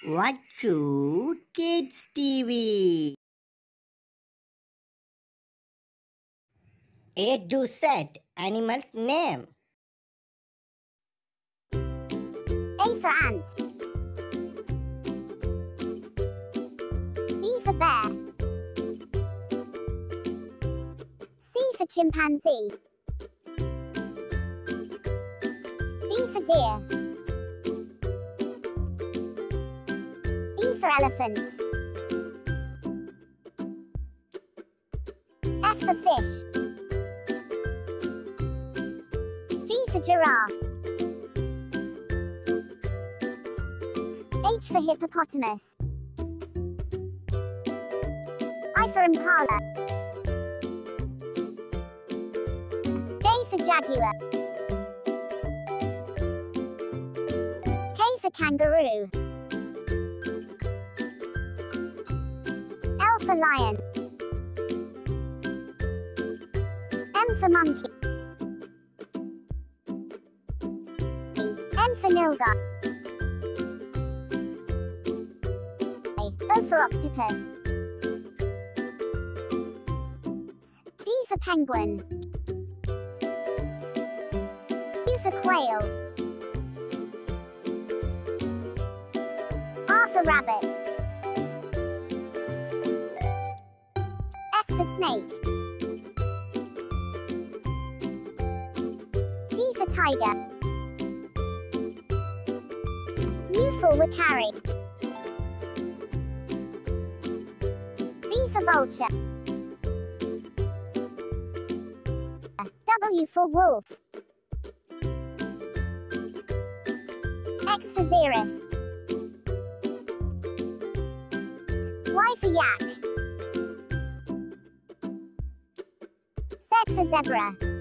Vachchu Kids TV. A to Z animals name. A for ant. B for bear. C for chimpanzee. D for deer. E for elephant. F for fish. G for giraffe. H for hippopotamus. I for impala. J for jaguar. K for kangaroo. L for lion. M for monkey. N for nilga. O for octopus. P for penguin. Q for quail. R for rabbit. S for snake. T for tiger. U for wakari. V for vulture. W for wolf. X for xerus. Y for yak. Z for zebra.